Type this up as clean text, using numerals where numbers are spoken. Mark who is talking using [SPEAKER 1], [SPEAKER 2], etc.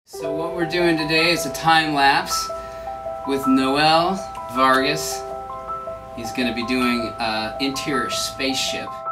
[SPEAKER 1] So what we're doing today is a time lapse with Noel Vargas. He's going to be doing interior spaceship.